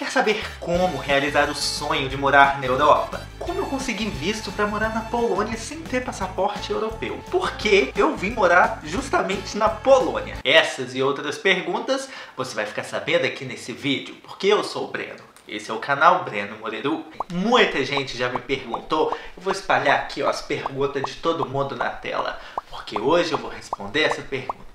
Quer saber como realizar o sonho de morar na Europa? Como eu consegui visto para morar na Polônia sem ter passaporte europeu? Por que eu vim morar justamente na Polônia? Essas e outras perguntas você vai ficar sabendo aqui nesse vídeo, porque eu sou o Breno. Esse é o canal Breno Moreru. Muita gente já me perguntou, eu vou espalhar aqui ó, as perguntas de todo mundo na tela, porque hoje eu vou responder essa pergunta.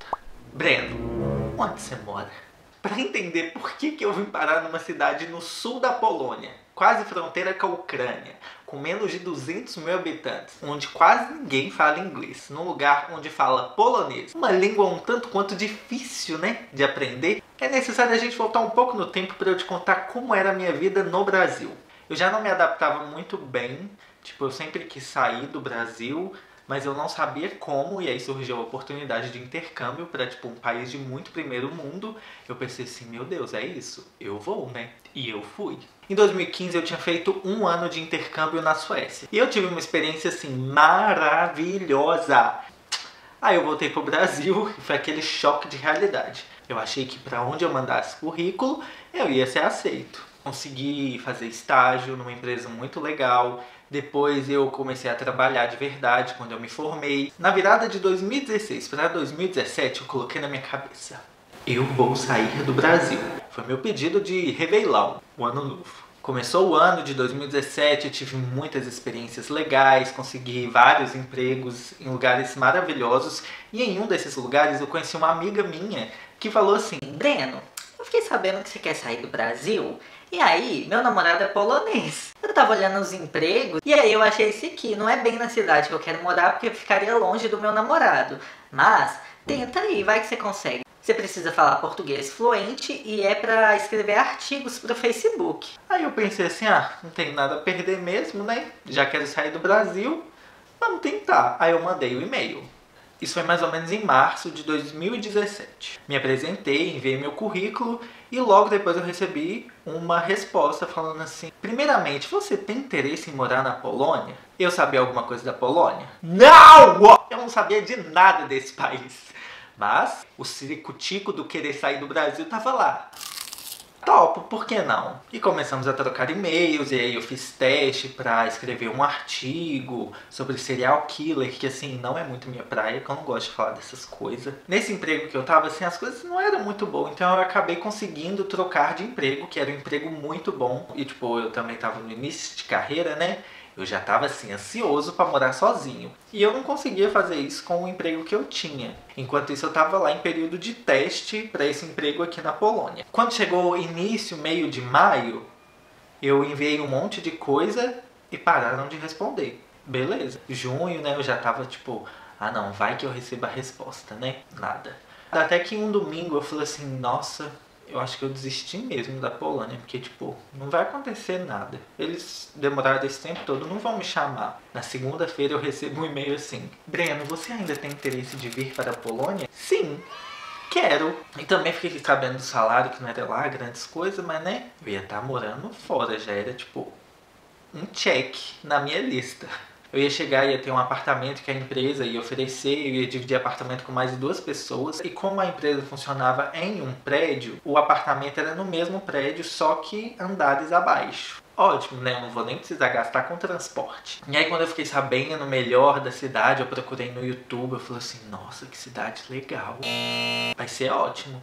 Breno, onde você mora? Para entender por que eu vim parar numa cidade no sul da Polônia, quase fronteira com a Ucrânia, com menos de 200 mil habitantes, onde quase ninguém fala inglês, num lugar onde fala polonês, uma língua um tanto quanto difícil, né, de aprender, é necessário a gente voltar um pouco no tempo para eu te contar como era a minha vida no Brasil. Eu já não me adaptava muito bem, tipo, eu sempre quis sair do Brasil, mas eu não sabia como, e aí surgiu a oportunidade de intercâmbio para tipo um país de muito primeiro mundo. Eu pensei assim, meu Deus, é isso, eu vou, né? E eu fui. Em 2015 eu tinha feito um ano de intercâmbio na Suécia. E eu tive uma experiência assim, maravilhosa. Aí eu voltei pro Brasil e foi aquele choque de realidade. Eu achei que para onde eu mandasse currículo, eu ia ser aceito. Consegui fazer estágio numa empresa muito legal. Depois eu comecei a trabalhar de verdade quando eu me formei. Na virada de 2016 para 2017 eu coloquei na minha cabeça: eu vou sair do Brasil. Foi meu pedido de Réveillon, o ano novo. Começou o ano de 2017, eu tive muitas experiências legais, consegui vários empregos em lugares maravilhosos. E em um desses lugares eu conheci uma amiga minha que falou assim: Breno, eu fiquei sabendo que você quer sair do Brasil. E aí, meu namorado é polonês. Eu tava olhando os empregos e aí eu achei esse aqui. Não é bem na cidade que eu quero morar porque eu ficaria longe do meu namorado. Mas tenta aí, vai que você consegue. Você precisa falar português fluente e é pra escrever artigos pro Facebook. Aí eu pensei assim, não tem nada a perder mesmo, né? Já quero sair do Brasil, vamos tentar. Aí eu mandei o e-mail. Isso foi mais ou menos em março de 2017. Me apresentei, enviei meu currículo e logo depois eu recebi uma resposta falando assim: primeiramente, você tem interesse em morar na Polônia? Eu sabia alguma coisa da Polônia? Não! Eu não sabia de nada desse país. Mas o ciricutico do querer sair do Brasil tava lá. Topo, por que não? E começamos a trocar e-mails, e aí eu fiz teste pra escrever um artigo sobre serial killer, que assim, não é muito minha praia, que eu não gosto de falar dessas coisas. Nesse emprego que eu tava, assim, as coisas não eram muito boas, então eu acabei conseguindo trocar de emprego, que era um emprego muito bom. E tipo, eu também tava no início de carreira, né? Eu já estava assim, ansioso para morar sozinho. E eu não conseguia fazer isso com o emprego que eu tinha. Enquanto isso eu estava lá em período de teste para esse emprego aqui na Polônia. Quando chegou início, meio de maio, eu enviei um monte de coisa e pararam de responder. Beleza. Junho, né, eu já tava tipo, não, vai que eu receba a resposta, né? Nada. Até que um domingo eu falei assim, nossa, eu acho que eu desisti mesmo da Polônia, porque, tipo, não vai acontecer nada. Eles demoraram esse tempo todo, não vão me chamar. Na segunda-feira eu recebo um e-mail assim: Breno, você ainda tem interesse de vir para a Polônia? Sim, quero. E também fiquei sabendo do salário, que não era lá grandes coisas, mas, né, eu ia estar morando fora, já era, tipo, um check na minha lista. Eu ia chegar e ia ter um apartamento que a empresa ia oferecer, eu ia dividir apartamento com mais de 2 pessoas. E como a empresa funcionava em um prédio, o apartamento era no mesmo prédio, só que andares abaixo. Ótimo, né? Eu não vou nem precisar gastar com transporte. E aí quando eu fiquei sabendo melhor da cidade, eu procurei no YouTube, eu falei assim, nossa, que cidade legal. Vai ser ótimo.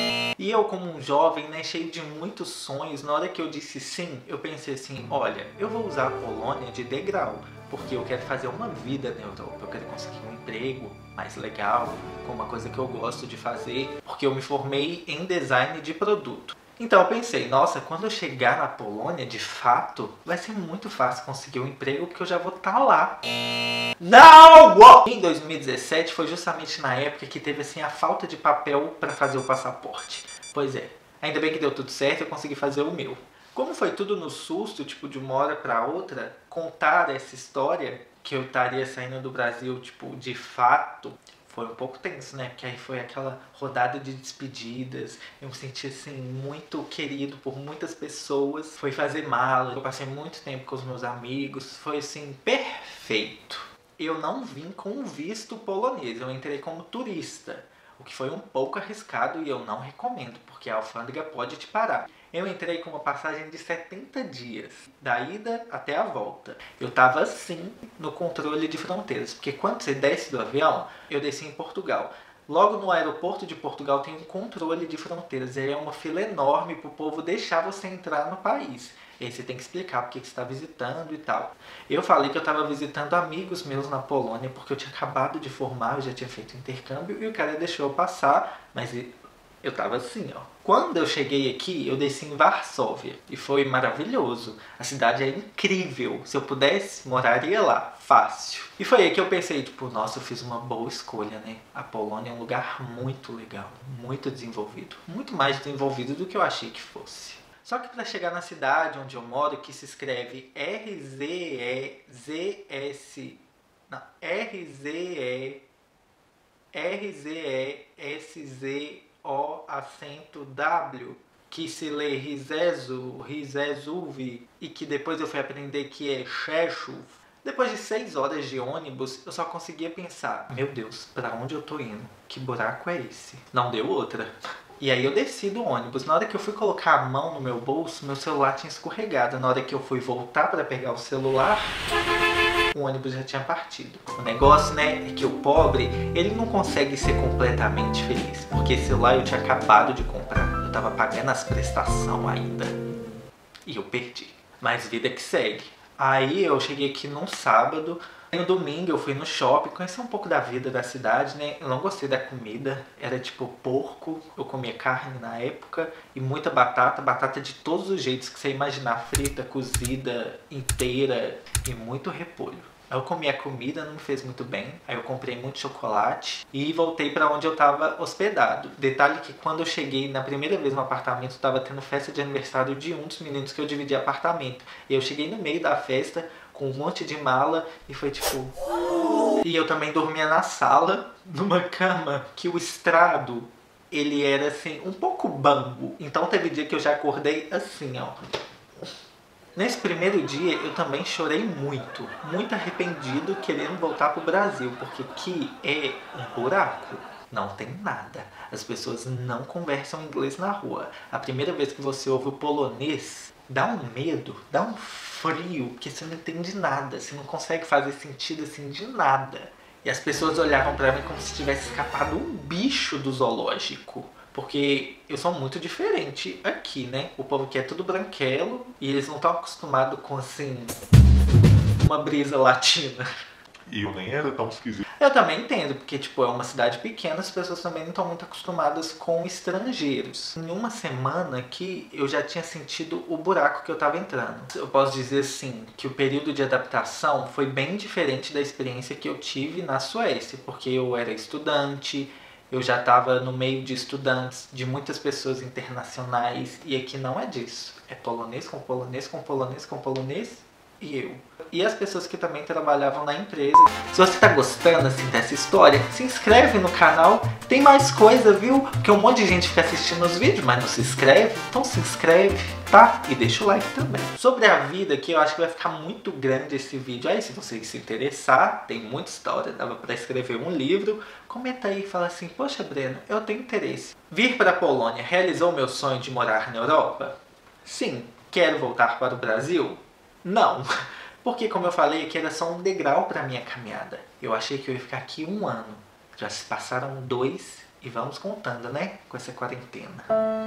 E eu como um jovem, né, cheio de muitos sonhos, na hora que eu disse sim, eu pensei assim, olha, eu vou usar a Polônia de degrau. Porque eu quero fazer uma vida na Europa, eu quero conseguir um emprego mais legal, com uma coisa que eu gosto de fazer, porque eu me formei em design de produto. Então eu pensei, nossa, quando eu chegar na Polônia, de fato, vai ser muito fácil conseguir um emprego, porque eu já vou estar lá. Não! Em 2017 foi justamente na época que teve assim a falta de papel para fazer o passaporte. Pois é, ainda bem que deu tudo certo, eu consegui fazer o meu. Como foi tudo no susto, tipo, de uma hora para outra, contar essa história que eu estaria saindo do Brasil, tipo, de fato, foi um pouco tenso, né? Porque aí foi aquela rodada de despedidas, eu me senti, assim, muito querido por muitas pessoas. Foi fazer mala, eu passei muito tempo com os meus amigos, foi, assim, perfeito. Eu não vim com visto polonês, eu entrei como turista. o que foi um pouco arriscado e eu não recomendo, porque a alfândega pode te parar. Eu entrei com uma passagem de 70 dias, da ida até a volta. Eu tava assim no controle de fronteiras, porque quando você desce do avião, eu desci em Portugal. Logo no aeroporto de Portugal tem um controle de fronteiras, e é uma fila enorme pro povo deixar você entrar no país. E aí você tem que explicar porque que você está visitando e tal. Eu falei que eu estava visitando amigos meus na Polônia, porque eu tinha acabado de formar, eu já tinha feito intercâmbio, e o cara deixou eu passar, mas eu tava assim, ó. Quando eu cheguei aqui, eu desci em Varsóvia, e foi maravilhoso. A cidade é incrível, se eu pudesse, moraria lá, fácil. E foi aí que eu pensei, tipo, nossa, eu fiz uma boa escolha, né? A Polônia é um lugar muito legal, muito desenvolvido. Muito mais desenvolvido do que eu achei que fosse. Só que para chegar na cidade onde eu moro, que se escreve R-Z-E-Z-S... Não, R-Z-E-S-Z-O acento W, que se lê Rizezuv, e que depois eu fui aprender que é Chechov. Depois de 6 horas de ônibus, eu só conseguia pensar, meu Deus, para onde eu tô indo? Que buraco é esse? Não deu outra. E aí eu desci do ônibus. Na hora que eu fui colocar a mão no meu bolso, meu celular tinha escorregado. Na hora que eu fui voltar para pegar o celular, o ônibus já tinha partido. O negócio, né, é que o pobre, ele não consegue ser completamente feliz. Porque esse celular eu tinha acabado de comprar. Eu tava pagando as prestações ainda. E eu perdi. Mas vida que segue. Aí eu cheguei aqui num sábado. No domingo eu fui no shopping, conheci um pouco da vida da cidade, né? Eu não gostei da comida, era tipo porco, eu comia carne na época e muita batata, batata de todos os jeitos que você imaginar, frita, cozida, inteira e muito repolho. Eu comi a comida, não me fez muito bem, aí eu comprei muito chocolate e voltei para onde eu estava hospedado. Detalhe que quando eu cheguei na primeira vez no apartamento, estava tendo festa de aniversário de um dos meninos que eu dividi apartamento. E eu cheguei no meio da festa com um monte de mala e foi tipo... E eu também dormia na sala, numa cama que o estrado, ele era assim, um pouco bambo. Então teve dia que eu já acordei assim, ó. Nesse primeiro dia eu também chorei muito, muito arrependido, querendo voltar pro Brasil, porque aqui é um buraco, não tem nada. As pessoas não conversam inglês na rua. A primeira vez que você ouve o polonês, dá um medo, dá um frio, que você não entende nada, você não consegue fazer sentido assim de nada. E as pessoas olhavam pra mim como se tivesse escapado um bicho do zoológico. Porque eu sou muito diferente aqui, né? O povo aqui é tudo branquelo e eles não estão acostumados com, assim, uma brisa latina. E eu nem era tão esquisito. Eu também entendo, porque, tipo, é uma cidade pequena, as pessoas também não estão muito acostumadas com estrangeiros. Em uma semana aqui, eu já tinha sentido o buraco que eu tava entrando. Eu posso dizer, assim, que o período de adaptação foi bem diferente da experiência que eu tive na Suécia, porque eu era estudante, eu já estava no meio de estudantes, de muitas pessoas internacionais, e aqui não é disso. É polonês com polonês com polonês com polonês e eu. E as pessoas que também trabalhavam na empresa. Se você tá gostando assim dessa história, se inscreve no canal. Tem mais coisa, viu? Porque um monte de gente fica assistindo os vídeos, mas não se inscreve. Então se inscreve, tá? E deixa o like também. Sobre a vida aqui, eu acho que vai ficar muito grande esse vídeo. Aí se você se interessar, tem muita história, dava pra escrever um livro. Comenta aí e fala assim, poxa Breno, eu tenho interesse. Vir para a Polônia realizou meu sonho de morar na Europa? Sim. Quero voltar para o Brasil? Não. Porque, como eu falei, aqui era só um degrau para minha caminhada. Eu achei que eu ia ficar aqui 1 ano. Já se passaram 2 e vamos contando, né? Com essa quarentena.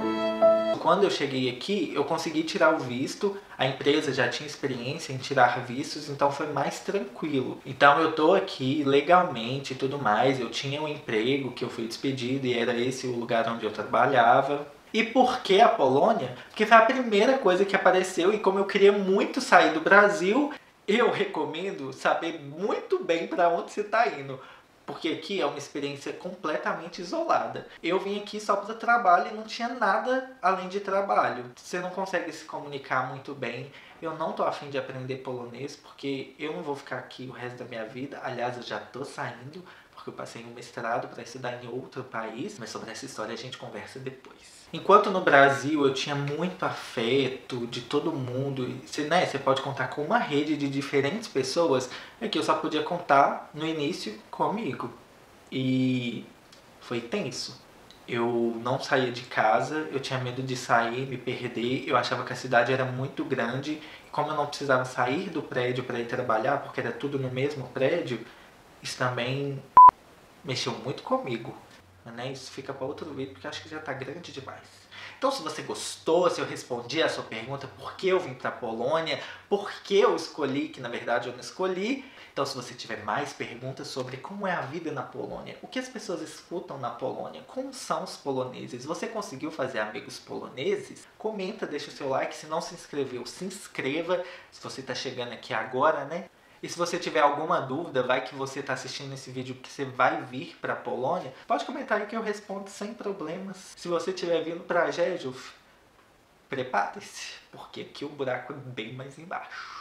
Quando eu cheguei aqui, eu consegui tirar o visto. A empresa já tinha experiência em tirar vistos, então foi mais tranquilo. Então eu tô aqui legalmente e tudo mais. Eu tinha um emprego que eu fui despedido e era esse o lugar onde eu trabalhava. E por que a Polônia? Porque foi a primeira coisa que apareceu e como eu queria muito sair do Brasil, eu recomendo saber muito bem para onde você está indo. Porque aqui é uma experiência completamente isolada. Eu vim aqui só para trabalho e não tinha nada além de trabalho. Você não consegue se comunicar muito bem. Eu não tô afim de aprender polonês porque eu não vou ficar aqui o resto da minha vida. Aliás, eu já tô saindo porque eu passei um mestrado para estudar em outro país. Mas sobre essa história a gente conversa depois. Enquanto no Brasil eu tinha muito afeto de todo mundo, você pode contar com uma rede de diferentes pessoas, aqui eu só podia contar no início comigo. E foi tenso. Eu não saía de casa, eu tinha medo de sair, me perder, eu achava que a cidade era muito grande, e como eu não precisava sair do prédio para ir trabalhar, porque era tudo no mesmo prédio, isso também mexeu muito comigo, né? Isso fica para outro vídeo, porque acho que já tá grande demais. Então, se você gostou, se eu respondi a sua pergunta, por que eu vim para a Polônia, por que eu escolhi, que na verdade eu não escolhi. Então, se você tiver mais perguntas sobre como é a vida na Polônia, o que as pessoas escutam na Polônia, como são os poloneses, você conseguiu fazer amigos poloneses? Comenta, deixa o seu like, se não se inscreveu, se inscreva, se você está chegando aqui agora, né? E se você tiver alguma dúvida, vai que você está assistindo esse vídeo porque você vai vir para a Polônia, pode comentar aí que eu respondo sem problemas. Se você estiver vindo para Rzeszów, prepare-se, porque aqui o buraco é bem mais embaixo.